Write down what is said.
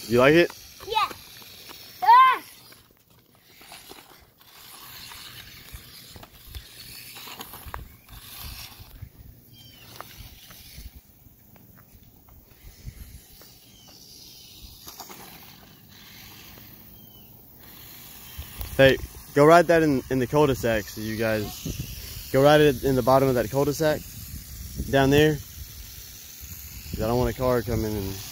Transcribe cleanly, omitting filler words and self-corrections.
You like it? Yeah. Ah! Hey, go ride that in the cul-de-sac, so you guys go ride it in the bottom of that cul-de-sac down there. I don't want a car coming and